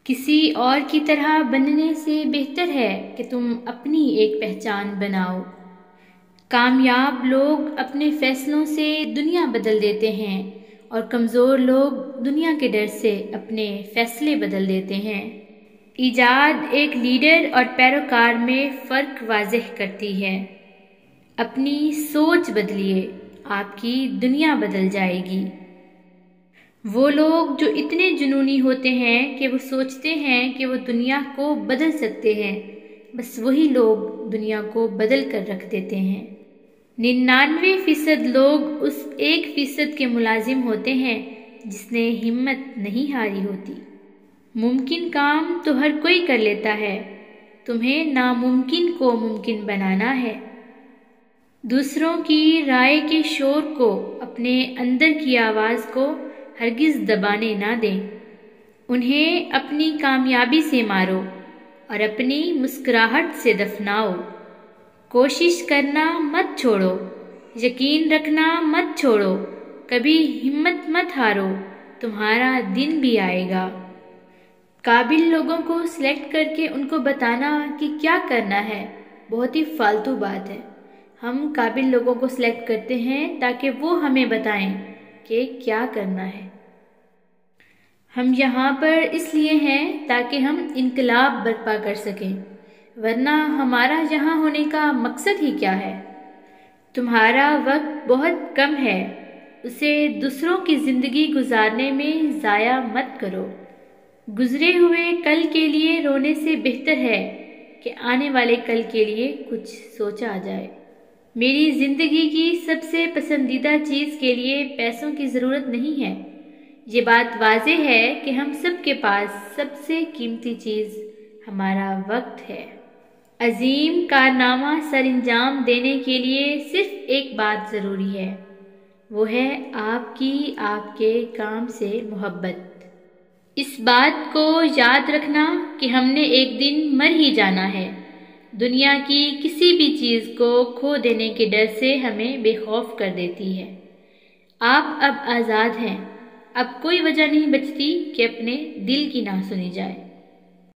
کسی اور کی طرح بننے سے بہتر ہے کہ تم اپنی ایک پہچان بناؤ۔ کامیاب لوگ اپنے فیصلوں سے دنیا بدل دیتے ہیں اور کمزور لوگ دنیا کے ڈر سے اپنے فیصلے بدل دیتے ہیں۔ ایجاد ایک لیڈر اور پیروکار میں فرق واضح کرتی ہے۔ اپنی سوچ بدلیے، آپ کی دنیا بدل جائے گی۔ وہ لوگ جو اتنے جنونی ہوتے ہیں کہ وہ سوچتے ہیں کہ وہ دنیا کو بدل سکتے ہیں، بس وہی لوگ دنیا کو بدل کر رکھ دیتے ہیں۔ 99% لوگ اس 1% کے ملازم ہوتے ہیں جس نے ہمت نہیں ہاری ہوتی۔ ممکن کام تو ہر کوئی کر لیتا ہے، تمہیں ناممکن کو ممکن بنانا ہے۔ دوسروں کی رائے کے شور کو، اپنے اندر کی آواز کو ہرگز دبانے نہ دیں۔ انہیں اپنی کامیابی سے مارو اور اپنی مسکراہٹ سے دفناؤ۔ کوشش کرنا مت چھوڑو، یقین رکھنا مت چھوڑو، کبھی ہمت مت ہارو، تمہارا دن بھی آئے گا۔ قابل لوگوں کو سلیکٹ کر کے ان کو بتانا کہ کیا کرنا ہے بہت ہی فالتو بات ہے۔ ہم قابل لوگوں کو سلیکٹ کرتے ہیں تاکہ وہ ہمیں بتائیں کہ کیا کرنا ہے۔ ہم یہاں پر اس لیے ہیں تاکہ ہم انقلاب برپا کر سکیں، ورنہ ہمارا یہاں ہونے کا مقصد ہی کیا ہے؟ تمہارا وقت بہت کم ہے، اسے دوسروں کی زندگی گزارنے میں ضائع مت کرو۔ گزرے ہوئے کل کے لیے رونے سے بہتر ہے کہ آنے والے کل کے لیے کچھ سوچا جائے۔ میری زندگی کی سب سے پسندیدہ چیز کے لیے پیسوں کی ضرورت نہیں ہے۔ یہ بات واضح ہے کہ ہم سب کے پاس سب سے قیمتی چیز ہمارا وقت ہے۔ عظیم کارنامہ سر انجام دینے کے لیے صرف ایک بات ضروری ہے، وہ ہے آپ کی آپ کے کام سے محبت۔ اس بات کو یاد رکھنا کہ ہم نے ایک دن مر ہی جانا ہے۔ دنیا کی کسی بھی چیز کو کھو دینے کے ڈر سے ہمیں بے خوف کر دیتی ہے۔ آپ اب آزاد ہیں، اب کوئی وجہ نہیں بچتی کہ اپنے دل کی نہ سنی جائے۔